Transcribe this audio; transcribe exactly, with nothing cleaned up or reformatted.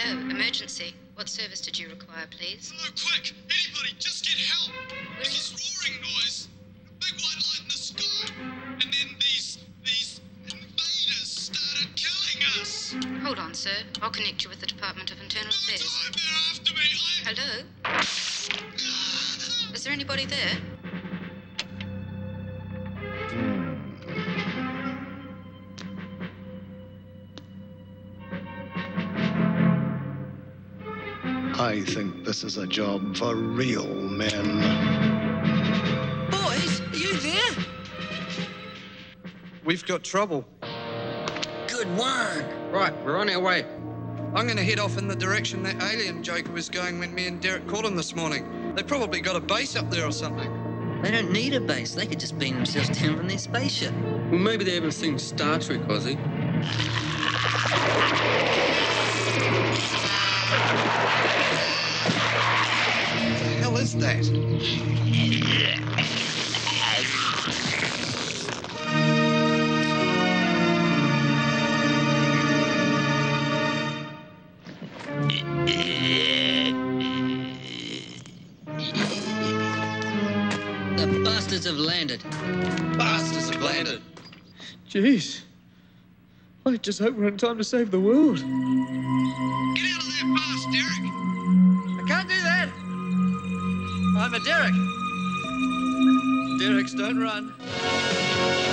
emergency. What service did you require, please? Hello, quick! Anybody, just get help! There's this roaring noise, a big white light in the sky, and then these, these invaders started killing us! Hold on, sir. I'll connect you with the Department of Internal No Affairs. time, they're after me! I... Hello? Is there anybody there? I think this is a job for real men. Boys, are you there? We've got trouble. Good one. Right, we're on our way. I'm going to head off in the direction that alien joker was going when me and Derek caught him this morning. They probably got a base up there or something. They don't need a base. They could just beam themselves down from their spaceship. Well, maybe they haven't seen Star Trek, Ozzy. What the hell is that? The bastards have landed. Bastards have landed. Jeez. I just hope we're in time to save the world. Get out of there fast, Derek! I can't do that. I'm a Derek. Derek's don't run.